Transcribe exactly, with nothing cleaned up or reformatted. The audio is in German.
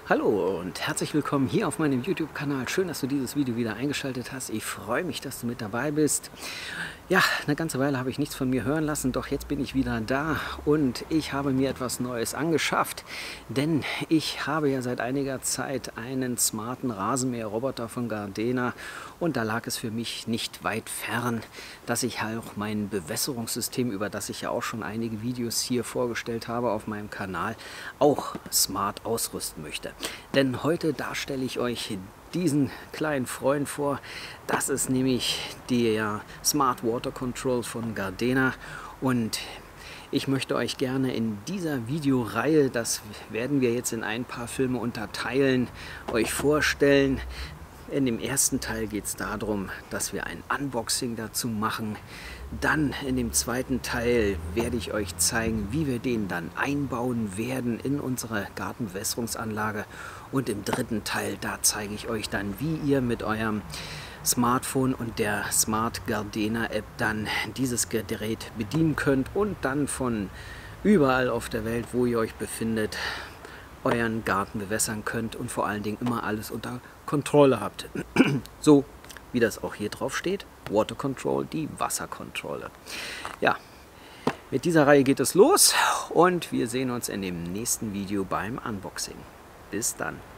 Hallo und herzlich willkommen hier auf meinem YouTube-Kanal. Schön, dass du dieses Video wieder eingeschaltet hast. Ich freue mich, dass du mit dabei bist. Ja, eine ganze Weile habe ich nichts von mir hören lassen, doch jetzt bin ich wieder da und ich habe mir etwas Neues angeschafft, denn ich habe ja seit einiger Zeit einen smarten Rasenmäherroboter von Gardena und da lag es für mich nicht weit fern, dass ich halt auch mein Bewässerungssystem, über das ich ja auch schon einige Videos hier vorgestellt habe auf meinem Kanal, auch smart ausrüsten möchte. Denn heute, da stelle ich euch diesen kleinen Freund vor. Das ist nämlich der Smart Water Control von Gardena und ich möchte euch gerne in dieser Videoreihe, das werden wir jetzt in ein paar Filme unterteilen, euch vorstellen. In dem ersten Teil geht es darum, dass wir ein Unboxing dazu machen. Dann in dem zweiten Teil werde ich euch zeigen, wie wir den dann einbauen werden in unsere Gartenbewässerungsanlage. Und im dritten Teil, da zeige ich euch dann, wie ihr mit eurem Smartphone und der Smart Gardena App dann dieses Gerät bedienen könnt und dann von überall auf der Welt, wo ihr euch befindet, euren Garten bewässern könnt und vor allen Dingen immer alles unter Kontrolle habt. So wie das auch hier drauf steht, Water Control, die Wasserkontrolle. Ja, mit dieser Reihe geht es los und wir sehen uns in dem nächsten Video beim Unboxing. Bis dann.